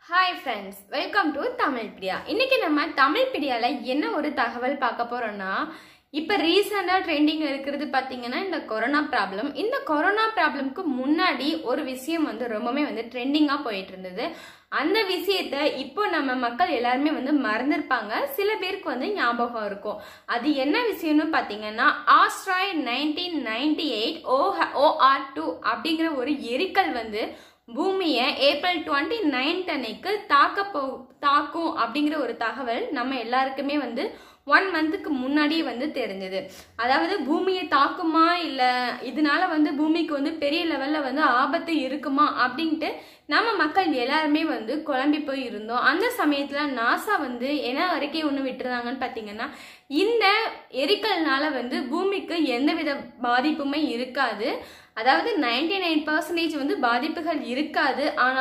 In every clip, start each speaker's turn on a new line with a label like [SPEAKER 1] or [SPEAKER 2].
[SPEAKER 1] Hi friends, welcome to Tamilpedia. இன்னைக்கு நம்ம தமிழ்பீடியால என்ன ஒரு தகவல் பார்க்க போறோம்னா, இப்ப ரீசன்ட்டா ட்ரெண்டிங்ல இருக்குது பாத்தீங்கன்னா இந்த கொரோனா ப்ராப்ளம். இந்த கொரோனா ப்ராப்ளம்க்கு முன்னாடி ஒரு விஷயம் ரொம்பவே ட்ரெண்டிங்கா போயிட்டு இருந்தது. அந்த விஷயத்தை இப்போ நம்ம மக்கள் எல்லாருமே மறந்துருப்பாங்க. சில பேருக்கு ஞாபகம் இருக்கும். அது என்ன விஷயம்னு பாத்தீங்கன்னா, ஆஸ்ட்ராய்ட் 1998 OR2 அப்படிங்கிற ஒரு எரிக்கல் பூமியை ஏப்ரல் 29 அன்னைக்கு தாக்கும் அப்படிங்கிற ஒரு தகவல் நம்ம எல்லாருக்குமே 1 மந்த்துக்கு முன்னாடியே தெரிஞ்சது. அதாவது பூமியை தாக்குமா இல்ல இதனால பூமிக்கு பெரிய லெவல்ல ஆபத்து இருக்குமா அப்படின்ட்டு நம்ம மக்கள் எல்லாருமே குழம்பி போய் இருந்தோம். அந்த சமயத்துல நாசா என்ன அறிக்கை ஒண்ணு விட்டுருந்தாங்கன்னு பாத்தீங்கன்னா, இந்த எரிக்கல்னால பூமிக்கு எந்தவித பாதிப்புமே இருக்காது. அதாவது 99% பாதிப்புகள் இருக்காது. ஆனா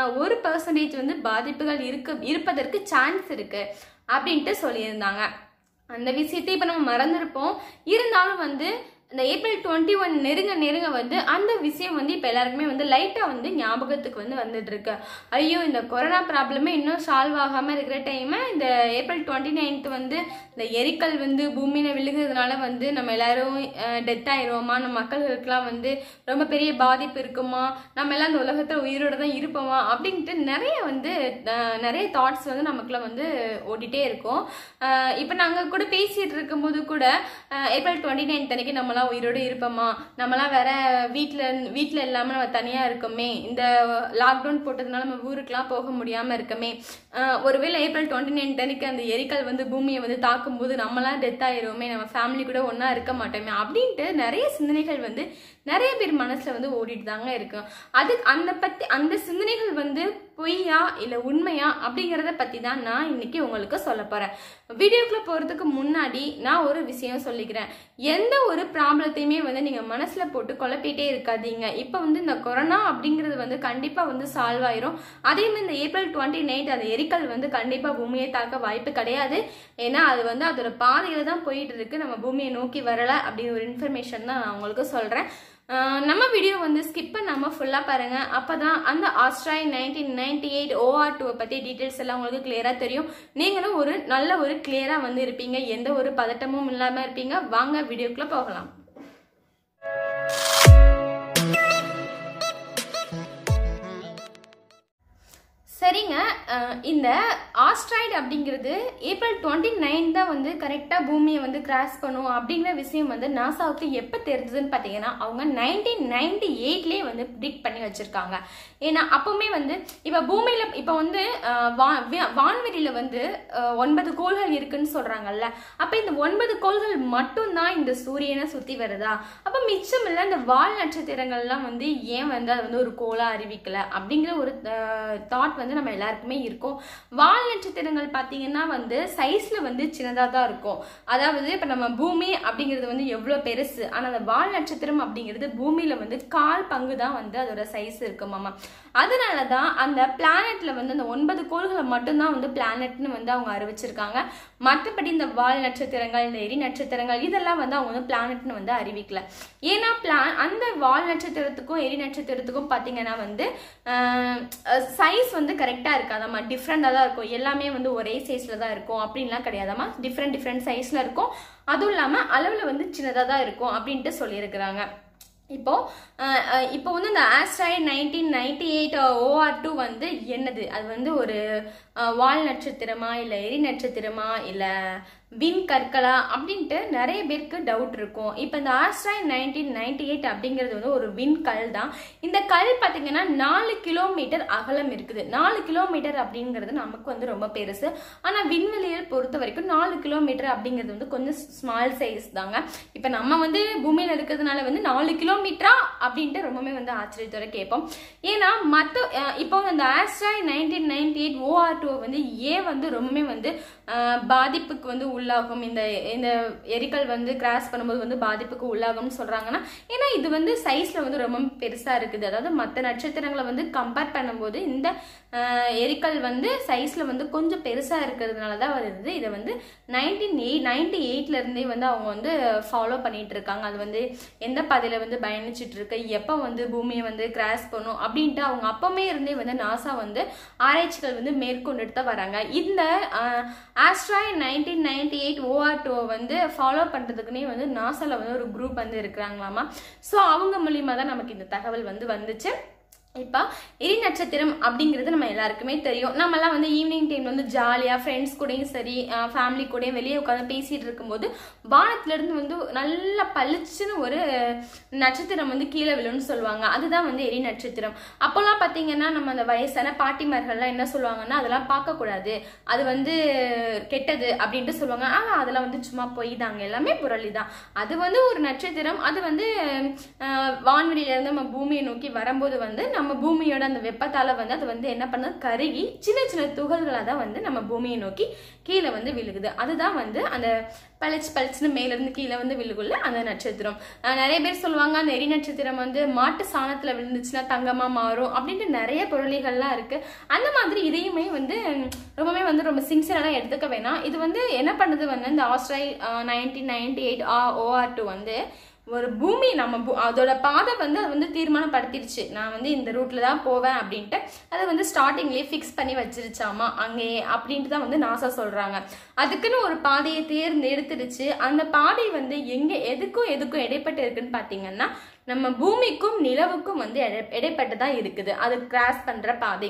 [SPEAKER 1] 1% பாதிப்புகள் இருப்பதற்கு சான்ஸ் இருக்கு அப்படின்ட்டு சொல்லியிருந்தாங்க. அந்த விஷயத்தை இப்ப நம்ம மறந்துருப்போம். இருந்தாலும் இந்த ஏப்ரல் 21 நெருங்க அந்த விஷயம் இப்ப எல்லாருக்குமே லைட்டா ஞாபகத்துக்கு வந்துட்டு இருக்கு. ஐயோ, இந்த கொரோனா ப்ராப்ளமே இன்னும் சால்வ் ஆகாம இருக்கிற டைம் இந்த ஏப்ரல் 29 இந்த எரிக்கல் பூமியில விழுகிறதுனால நம்ம எல்லாரும் டெத் ஆயிடுவோமா, நம்ம மக்களுக்கெல்லாம் ரொம்ப பெரிய பாதிப்பு இருக்குமா, நம்ம எல்லாம் இந்த உலகத்துல உயிரோட தான் இருப்போமா அப்படின்ட்டு நிறைய தாட்ஸ் நமக்குள்ள ஓடிட்டே இருக்கும். இப்ப நாங்க கூட பேசிட்டு இருக்கும் போது கூட ஏப்ரல் 29 அன்னைக்கு நம்மளாம் உயிரோடு இருப்போமா, நம்மளாம் வேற வீட்டுல இல்லாம நம்ம தனியா இருக்கோமே, இந்த லாக்டவுன் போட்டதுனால நம்ம ஊருக்குலாம் போக முடியாம இருக்கமே, ஒருவேளை ஏப்ரல் 29 அன்னைக்கு அந்த எரிக்கல் பூமியை தாக்கும் போது நம்மளாம் டெத் ஆயிருவோமே, நம்ம ஃபேமிலி கூட ஒன்னா இருக்க மாட்டோமே அப்படின்ட்டு நிறைய சிந்தனைகள் நிறைய பேர் மனசுல ஓடிட்டு தாங்க இருக்கு. அந்த சிந்தனைகள் பொய்யா இல்ல உண்மையா அப்படிங்கறத பத்தி தான் நான் இன்னைக்கு உங்களுக்கு சொல்ல போறேன். வீடியோக்குள்ள போறதுக்கு முன்னாடி நான் ஒரு விஷயம் சொல்லிக்கிறேன். எந்த ஒரு ப்ராப்ளத்தையுமே நீங்க மனசுல போட்டு குழப்பிட்டே இருக்காதீங்க. இப்ப இந்த கொரோனா அப்படிங்கிறது கண்டிப்பா சால்வ் ஆயிரும். அதே மாதிரி இந்த ஏப்ரல் 29 அந்த எரிக்கல் கண்டிப்பா பூமியை தாக்க வாய்ப்பு கிடையாது. ஏன்னா அது அதோட பாதையில தான் போயிட்டு இருக்கு, நம்ம பூமியை நோக்கி வரல அப்படின்னு ஒரு இன்ஃபர்மேஷன் தான் நான் உங்களுக்கு சொல்றேன். நம்ம வீடியோ ஸ்கிப் பண்ணாம ஃபுல்லா பாருங்க. அப்பதான் அந்த ஆஸ்ட்ராய்ட் 1998 OR2 பத்தி டீடைல்ஸ் எல்லாம் உங்களுக்கு கிளியரா தெரியும். நீங்களும் ஒரு நல்ல ஒரு கிளியரா இருப்பீங்க, எந்த ஒரு பதட்டமும் இல்லாம இருப்பீங்க. வாங்க வீடியோக்குள்ள போகலாம். சரிங்க, இந்த ஆஸ்ட்ராய்டு அப்படிங்கிறது ஏப்ரல் 29 தான் கரெக்டா பூமியை கிராஸ் பண்ணும் அப்படிங்கிற விஷயம் நாசாவுக்கு எப்ப தெரிஞ்சதுன்னு பாத்தீங்கன்னா, அவங்க 1998லயே ப்ரிடிக்ட் பண்ணி வச்சிருக்காங்க. ஏன்னா அப்பவுமே இப்ப பூமியில இப்ப வான்வெளியில 9 கோள்கள் இருக்குன்னு சொல்றாங்கல்ல. அப்ப இந்த 9 கோள்கள் மட்டும் தான் இந்த சூரியனை சுத்தி வருதா, அப்ப மிச்சம் இல்ல இந்த வால் நட்சத்திரங்கள்லாம் ஏன் அது ஒரு கோளா அறிவிக்கல அப்படிங்கிற ஒரு தாட் நம்ம எல்லாருக்குமே இருக்கும். வால் நட்சத்திரங்கள் பாத்தீங்கன்னா சைஸ்ல சின்னதா தான் இருக்கும். அதாவது இப்ப நம்ம பூமி அப்படிங்கிறது எவ்வளவு பெருசு, ஆனா அந்த வால் நட்சத்திரம் அப்படிங்கிறது பூமியில கால் பங்கு தான் அதோட சைஸ் இருக்குமாமா. அதனாலதான் அந்த பிளானட்ல அந்த 9 கோள்களை மட்டும்தான் பிளானட்னு அவங்க அறிவிச்சிருக்காங்க. மற்றபடி இந்த வால் நட்சத்திரங்கள், இந்த எரி நட்சத்திரங்கள் இதெல்லாம் அவங்க பிளானட்னு அறிவிக்கல. ஏன்னா அந்த வால் நட்சத்திரத்துக்கும் எரி நட்சத்திரத்துக்கும் பாத்தீங்கன்னா சைஸ் கரெக்டா இருக்காதாமா, டிஃப்ரெண்டா தான் இருக்கும். எல்லாமே ஒரே சைஸ்ல தான் இருக்கும் அப்படின்லாம் கிடையாதாமா, டிஃப்ரெண்ட் சைஸ்ல இருக்கும். அதுவும் இல்லாம அளவுல சின்னதா தான் இருக்கும் அப்படின்ட்டு சொல்லியிருக்கிறாங்க. இப்போ இந்த ஆஸ்ட்ராய்ட் 1998 OR2 என்னது, அது ஒரு வால் நட்சத்திரமா இல்ல எரி நட்சத்திரமா இல்ல விண் கற்களா அப்படின்ட்டு நிறைய பேருக்கு டவுட் இருக்கும். இப்ப இந்த ஆஸ்ட்ராய்ட் 1998 அப்படிங்கிறது ஒரு விண்கல் தான். இந்த கல் பாத்தீங்கன்னா 4 கிலோமீட்டர் அகலம் இருக்குது. 4 கிலோமீட்டர் அப்படிங்கிறது நமக்கு ரொம்ப பெருசு. ஆனா விண்வெளியில் பொறுத்த வரைக்கும் 4 கிலோமீட்டர் அப்படிங்கிறது கொஞ்சம் ஸ்மால் சைஸ் தாங்க. இப்ப நம்ம பூமியில இருக்கிறதுனால 4 கிலோமீட்டரா அப்படின்ட்டு ரொம்பவே ஆச்சரியத்தோட கேட்போம். ஏன்னா இப்போ இந்த ஆஸ்ட்ராய்ட் 1998 OR2 ஏன் ரொம்பவே பாதிப்புக்கு உள்ளாகும், இந்த இந்த எரிக்கல் வந்து கிராஸ் பண்ணும்போது வந்து பாதிப்புக்கு உள்ளாகும்னு சொல்றாங்கன்னா, ஏன்னா இது வந்து சைஸ்ல வந்து ரொம்ப பெருசா இருக்குது. அதாவது மற்ற நட்சத்திரங்களை வந்து கம்பேர் பண்ணும்போது இந்த எரிக்கல் வந்து சைஸ்ல வந்து கொஞ்சம் பெருசா இருக்கிறதுனால தான் வருது. இதை வந்து 1998ல இருந்தே வந்து அவங்க வந்து ஃபாலோ பண்ணிட்டு இருக்காங்க. அது வந்து எந்த பாதையில வந்து பயணிச்சுட்டு இருக்கு, எப்போ வந்து பூமியை வந்து கிராஸ் பண்ணும் அப்படின்ட்டு அவங்க அப்பமே இருந்தே வந்து நாசா வந்து ஆராய்ச்சிகள் வந்து மேற்கொண்டுட்டு தான் வராங்க. இந்த ஆஸ்ட்ராய்ட் 1998 OR2 வந்து ஃபாலோ பண்றதுக்குன்னே வந்து நாசால வந்து ஒரு குரூப் வந்து இருக்கிறாங்களாமா. ஸோ அவங்க மூலியமா தான் நமக்கு இந்த தகவல் வந்து வந்துச்சு. இப்போ எரி நட்சத்திரம் அப்படிங்கிறது நம்ம எல்லாருக்குமே தெரியும். நம்மலாம் வந்து ஈவினிங் டைம் வந்து ஜாலியாக ஃப்ரெண்ட்ஸ் கூடயும் சரி ஃபேமிலி கூடயும் வெளியே உட்காந்து பேசிகிட்டு இருக்கும்போது வானத்துலேருந்து வந்து நல்லா பளிச்சுன்னு ஒரு நட்சத்திரம் வந்து கீழே விழுன்னு சொல்லுவாங்க. அதுதான் வந்து எரி நட்சத்திரம். அப்போல்லாம் பார்த்தீங்கன்னா நம்ம அந்த வயசான பாட்டிமார்கள்லாம் என்ன சொல்லுவாங்கன்னா, அதெல்லாம் பார்க்கக்கூடாது, அது வந்து கெட்டது அப்படின்ட்டு சொல்லுவாங்க. ஆனால் அதெல்லாம் வந்து சும்மா போய் தாங்க, எல்லாமே புரளி தான். அது வந்து ஒரு நட்சத்திரம். அது வந்து வான்வெளியிலேருந்து நம்ம பூமியை நோக்கி வரும்போது வந்து நம்ம பூமியோட அந்த வெப்பத்தால வந்து அது வந்து என்ன பண்ணுது, கருகி சின்ன சின்ன துகள்களாக தான் வந்து நம்ம பூமியை நோக்கி கீழே வந்து விழுகுது. அதுதான் வந்து அந்த பளிச்சுன்னு மேல இருந்து கீழே வந்து விழுகுள்ள அந்த நட்சத்திரம். நிறைய பேர் சொல்லுவாங்க அந்த எரி நட்சத்திரம் வந்து மாட்டு சாணத்துல விழுந்துச்சுன்னா தங்கமா மாறும் அப்படின்ட்டு நிறைய பொருளிகள்லாம் இருக்கு. அந்த மாதிரி இதையுமே வந்து ரொம்ப சின்சியரா எடுத்துக்க வேணாம். இது வந்து என்ன பண்ணுது வந்து இந்த ஆஸ்ட்ராய்ட் 1998 OR2 வந்து ஒரு பூமி நம்ம அதோட பாதை வந்து அது வந்து தீர்மானப்படுத்திடுச்சு. நான் வந்து இந்த ரூட்ல தான் போவேன் அப்படின்ட்டு அதை வந்து ஸ்டார்டிங்லேயே ஃபிக்ஸ் பண்ணி வச்சிருச்சாமா அங்கேயே அப்படின்ட்டு தான் வந்து நாசா சொல்றாங்க. அதுக்குன்னு ஒரு பாதையை தேர்ந்தெடுத்துடுச்சு. அந்த பாதை வந்து எதுக்கும் இடைப்பட்டு இருக்குன்னு பாத்தீங்கன்னா நம்ம பூமிக்கும் நிலவுக்கும் வந்து இடைப்பட்டு தான் இருக்குது அது கிராஸ் பண்ற பாதை.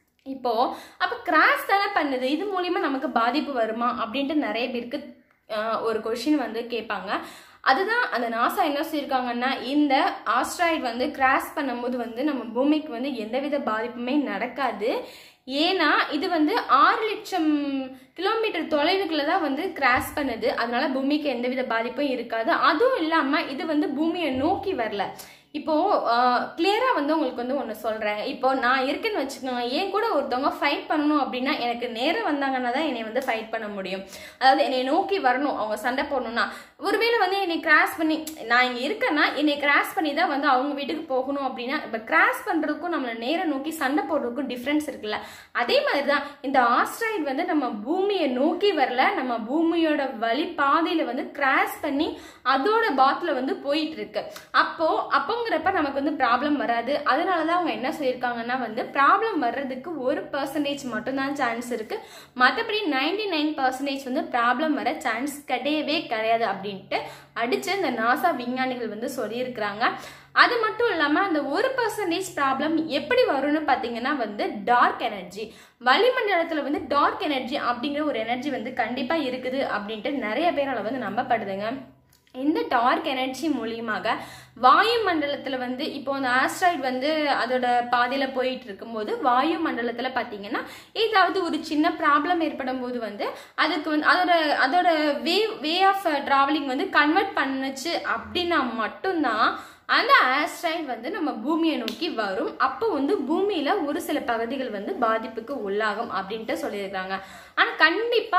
[SPEAKER 1] அப்ப கிராஸ் தானே பண்ணுது, இது மூலியமா நமக்கு பாதிப்பு வருமா அப்படின்ட்டு நிறைய பேருக்கு ஒரு கொஸ்டின் வந்து கேட்பாங்க. அதுதான் அந்த நாசா என்ன சொல்லியிருக்காங்கன்னா, இந்த ஆஸ்ட்ராய்டு வந்து கிராஸ் பண்ணும்போது வந்து நம்ம பூமிக்கு வந்து எந்தவித பாதிப்புமே நடக்காது. ஏன்னா இது வந்து 6 லட்சம் கிலோமீட்டர் தொலைவுக்குள்ள தான் வந்து கிராஸ் பண்ணுது. அதனால பூமிக்கு எந்தவித பாதிப்பும் இருக்காது. அதுவும் இல்லாம இது வந்து பூமியை நோக்கி வரல. இப்போ கிளியரா வந்து உங்களுக்கு வந்து ஒன்று சொல்றேன். இப்போ நான் இருக்கேன்னு வச்சுக்கோங்க, ஏன் கூட ஒருத்தவங்க ஃபைட் பண்ணணும் அப்படின்னா எனக்கு நேரம் வந்தாங்கன்னா தான் என்னை வந்து ஃபைட் பண்ண முடியும். அதாவது என்னை நோக்கி வரணும், அவங்க சண்டை போடணும்னா. ஒருவேளை வந்து என்னை கிராஸ் பண்ணி நான் இங்கே இருக்கேன்னா என்னை கிராஸ் பண்ணி தான் வந்து அவங்க வீட்டுக்கு போகணும் அப்படின்னா, இப்போ கிராஸ் பண்றதுக்கும் நம்மளை நேரம் நோக்கி சண்டை போடுறதுக்கும் டிஃப்ரென்ஸ் இருக்குல்ல. அதே மாதிரி தான் இந்த ஆஸ்ட்ராய்டு வந்து நம்ம பூமியை நோக்கி வரல, நம்ம பூமியோட வழி பாதையில வந்து கிராஸ் பண்ணி அதோட பாத்துல வந்து போயிட்டு இருக்கு. அப்போங்கிறப்ப நமக்கு வந்து ப்ராப்ளம் வராது. அதனாலதான் அவங்க என்ன சொல்லியிருக்காங்கன்னா வந்து ப்ராப்ளம் வர்றதுக்கு 1% மட்டும்தான் சான்ஸ் இருக்கு, மற்றபடி 99% வந்து ப்ராப்ளம் வர சான்ஸ் கிடையவே கிடையாது அப்படின்ட்டு அடிச்சு இந்த நாசா விஞ்ஞானிகள் வந்து சொல்லியிருக்கிறாங்க. அது மட்டும் இல்லாம அந்த 1% ப்ராப்ளம் எப்படி வரும்னு பாத்தீங்கன்னா வந்து டார்க் எனர்ஜி, வளிமண்டலத்துல வந்து டார்க் எனர்ஜி அப்படிங்கிற ஒரு எனர்ஜி வந்து கண்டிப்பா இருக்குது அப்படின்ட்டு நிறைய பேரால வந்து நம்பப்படுதுங்க. இந்த டார்க் எனர்ஜி மூலியமாக வாயு மண்டலத்துல வந்து இப்போ அந்த ஆஸ்ட்ராய்டு வந்து அதோட பாதையில போயிட்டு இருக்கும்போது வாயு மண்டலத்துல பாத்தீங்கன்னா ஏதாவது ஒரு சின்ன ப்ராப்ளம் ஏற்படும் போது வந்து அதுக்கு வந்து அதோட வே ஆஃப் டிராவலிங் வந்து கன்வெர்ட் பண்ணுச்சு அப்படின்னா மட்டும்தான் அந்த ஆஸ்ட்ராய்டு வந்து நம்ம பூமியை நோக்கி வரும். அப்போ வந்து பூமியில ஒரு சில பகுதிகள் வந்து பாதிப்புக்கு உள்ளாகும் அப்படின்ட்டு சொல்லியிருக்காங்க. ஆனா கண்டிப்பா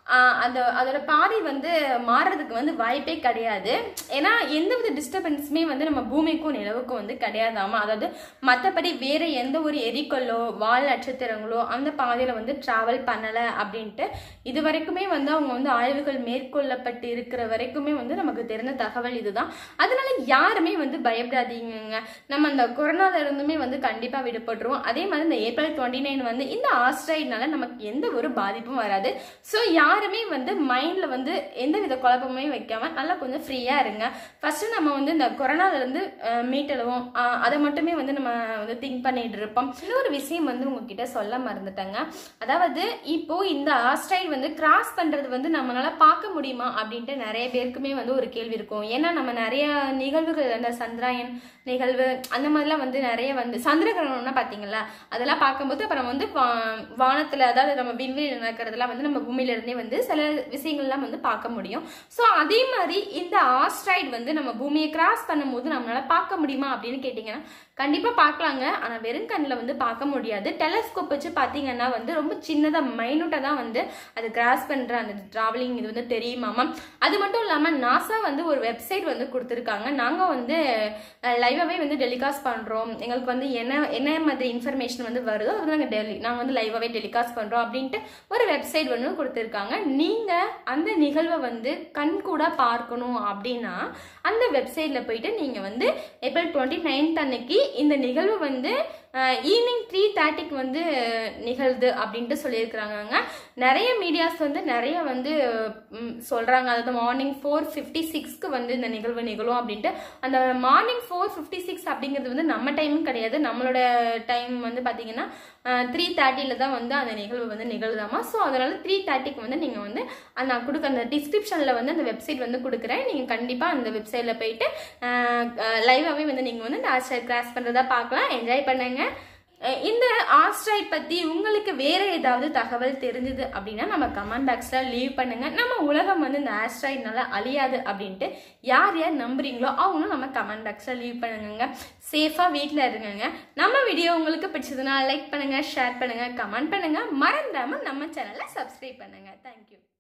[SPEAKER 1] அதோட பாதை வந்து மாறுறதுக்கு வந்து வாய்ப்பே கிடையாது. ஏன்னா எந்தவித டிஸ்டர்பன்ஸுமே வந்து நம்ம பூமிக்கும் நிலவுக்கும் வந்து கிடையாதாமா. அதாவது மற்றபடி வேற எந்த ஒரு எரிக்கல்லோ வால் நட்சத்திரங்களோ அந்த பாதையில வந்து டிராவல் பண்ணல அப்படின்ட்டு இது வரைக்குமே வந்து அவங்க வந்து ஆய்வுகள் மேற்கொள்ளப்பட்டு இருக்கிற வரைக்குமே வந்து நமக்கு தெரிந்த தகவல் இதுதான். அதனால யாருமே வந்து பயப்படாதீங்க. நம்ம அந்த கொரோனால இருந்துமே வந்து கண்டிப்பா விடுபட்டுருவோம். அதே மாதிரி இந்த April 29 வந்து இந்த ஆஸ்ட்ராய்டுனால நமக்கு எந்த ஒரு பாதிப்பும் வராது. ஸோ யாருமே வந்து மைண்ட்ல வந்து எந்த வித குழப்பமே வைக்காம நல்லா கொஞ்சம் ஃப்ரீயா இருங்க. ஃபர்ஸ்ட் நம்ம வந்து இந்த கொரோனால இருந்து மீட்டெழுவோம், அதை மட்டுமே வந்து நம்ம வந்து திங்க் பண்ணிட்டு இருப்போம். இன்னொரு விஷயம் வந்து உங்ககிட்ட சொல்ல மறந்துட்டாங்க. அதாவது இப்போ இந்த ஆஸ்ட்ராய்டு வந்து கிராஸ் பண்றது வந்து நம்மளால பார்க்க முடியுமா அப்படின்ட்டு நிறைய பேருக்குமே வந்து ஒரு கேள்வி இருக்கும். ஏன்னா நம்ம நிறைய நிகழ்வுகள் அந்த சந்திராயன் நிகழ்வு அந்த மாதிரிலாம் வந்து நிறைய வந்து சந்திர கிரகணம்னா பாத்தீங்களா, அதெல்லாம் பார்க்கும்போது அப்புறம் வந்து வானத்துல அதாவது நம்ம விண்வெளியில் நடக்கிறதுலாம் வந்து நம்ம பூமியில இருந்தே வந்து வந்து சில விஷயங்கள்லாம் வந்து பார்க்க முடியும். ஸோ அதே மாதிரி இந்த ஆஸ்ட்ராய்டு வந்து நம்ம பூமியை கிராஸ் பண்ணும்போது நம்மளால பார்க்க முடியுமா அப்படின்னு கேட்டிங்கன்னா கண்டிப்பாக பார்க்கலாங்க. ஆனால் வெறும் கண்ணில் வந்து பார்க்க முடியாது. டெலஸ்கோப் வச்சு பார்த்தீங்கன்னா வந்து ரொம்ப சின்னதாக மைனூட்டாக தான் வந்து அது கிராஸ் பண்ணுற அந்த ட்ராவலிங் இது வந்து தெரியுமாமா. அது மட்டும் இல்லாமல் நாசா வந்து ஒரு வெப்சைட் வந்து கொடுத்துருக்காங்க. நாங்கள் வந்து லைவாகவே வந்து டெலிகாஸ்ட் பண்ணுறோம், எங்களுக்கு வந்து என்ன மாதிரி இன்ஃபர்மேஷன் வந்து வருதோ அது நாங்கள் வந்து லைவாகவே டெலிகாஸ்ட் பண்ணுறோம் அப்படின்ட்டு ஒரு வெப்சைட் வந்து கொடுத்துருக்காங்க. நீங்கள் அந்த நிகழ்வை வந்து கண் கூட பார்க்கணும் அப்படின்னா அந்த வெப்சைட்டில் போயிட்டு நீங்கள் வந்து ஏப்ரல் 29 அன்னைக்கு இந்த நிகழ்வு வந்து ஈவினிங் 3:30 வந்து நிகழ்து அப்படின்ட்டு சொல்லியிருக்கிறாங்க. நிறைய மீடியாஸ் வந்து நிறைய வந்து சொல்கிறாங்க. அதாவது மார்னிங் 4:56 வந்து இந்த நிகழ்வு நிகழும் அப்படின்ட்டு. அந்த மார்னிங் 4:56 அப்படிங்கிறது வந்து நம்ம டைமும் கிடையாது. நம்மளோட டைம் வந்து பார்த்தீங்கன்னா 3:30 தான் வந்து அந்த நிகழ்வு வந்து நிகழ்தாமா. ஸோ அதனால 3:30 வந்து நீங்கள் வந்து நான் கொடுக்க அந்த டிஸ்கிரிப்ஷனில் வந்து அந்த வெப்சைட் வந்து கொடுக்குறேன். நீங்கள் கண்டிப்பாக அந்த வெப்சைட்டில் போயிட்டு லைவாகவே வந்து நீங்கள் வந்து இந்த ஆஸ்ட்ராய்டு கிராஸ் பண்ணுறதா பார்க்கலாம். என்ஜாய் பண்ணுங்க. இந்த ஆஸ்ட்ராய்டு பற்றி உங்களுக்கு வேற ஏதாவது தகவல் தெரிஞ்சது அப்படின்னா நம்ம கமெண்ட் பாக்ஸில் லீவ் பண்ணுங்க. நம்ம உலகம் வந்து இந்த ஆஸ்ட்ராய்டுனால அழியாது அப்படின்ட்டு யார் யார் நம்புறீங்களோ அவங்களும் நம்ம கமெண்ட் பாக்ஸில் லீவ் பண்ணுங்க. சேஃபாக வீட்டில் இருங்க. நம்ம வீடியோ உங்களுக்கு பிடிச்சதுன்னா லைக் பண்ணுங்க, ஷேர் பண்ணுங்க, கமெண்ட் பண்ணுங்க. மறந்துடாம நம்ம சேனலை சப்ஸ்கிரைப் பண்ணுங்க. தேங்க்யூ.